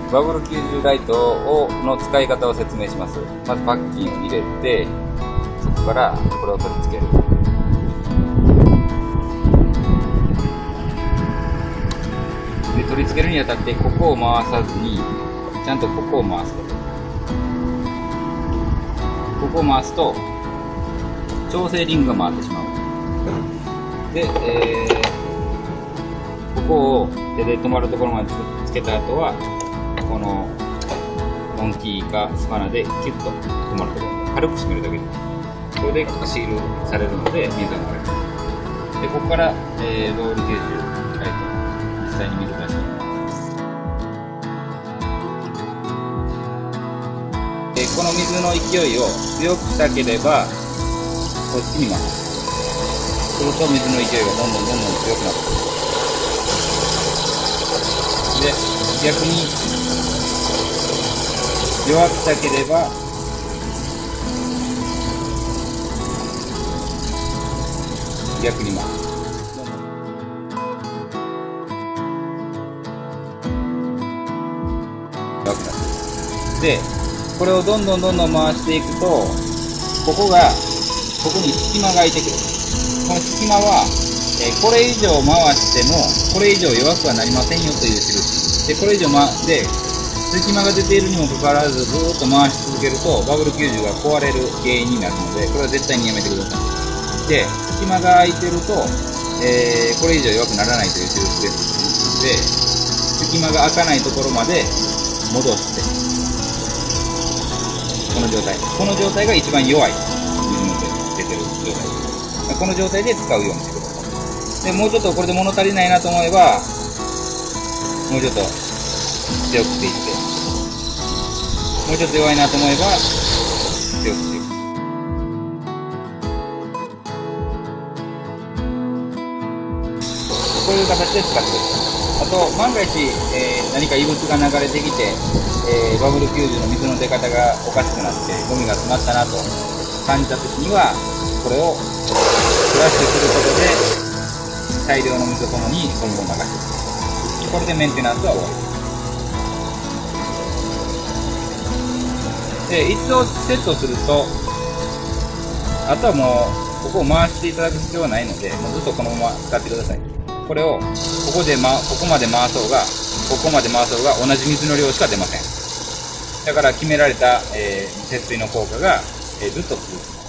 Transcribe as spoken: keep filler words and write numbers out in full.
バブルきゅうじゅうライトをの使い方を説明します。まずパッキンを入れて、そこからこれを取り付ける。で、取り付けるにあたってここを回さずに、ちゃんとここを回すこと。ここを回すと調整リングが回ってしまう。で、えー、ここを手で止まるところまでつけた後は、このモンキーかスパナでキュッと止まるところ、軽く締めるだけで、これでシールされるので水が漏れる。で、ここから、えー、バブルきゅうじゅうライト実際に水出していきます。で、この水の勢いを強くしたければこっちに回す。すると水の勢いがどんどんどんどん強くなってくる。で、逆に弱くしたければ逆に回す。弱くなってくる。で、これをどんどんどんどん回していくと、ここがここに隙間が空いてくる。この隙間は、えー、これ以上回してもこれ以上弱くはなりませんよという印で、これ以上、ま、で隙間が出ているにもかかわらずずーっと回し続けるとバブルきゅうじゅうが壊れる原因になるので、これは絶対にやめてください。で、隙間が空いてると、えー、これ以上弱くならないという印ですで、隙間が開かないところまで戻して、この状態この状態が一番弱い水の出てる状態。この状態で使うようにしてください。で、もうちょっとこれで物足りないなと思えば、もうちょっと強くしていって、もうちょっと弱いなと思えば強くしていく。こういう形で使ってください。あと、万が一、えー、何か異物が流れてきて、えー、バブルきゅうじゅうの水の出方がおかしくなってゴミが詰まったなと感じた時には、これをフラッシュすることで大量の水とともにゴミを流していく。これでメンテナンスは終わりです。で、一度セットすると、あとはもうここを回していただく必要はないので、もうずっとこのまま使ってください。これをここで、ま、ここまで回そうがここまで回そうが同じ水の量しか出ません。だから決められた、えー、節水の効果が、えー、ずっと続く。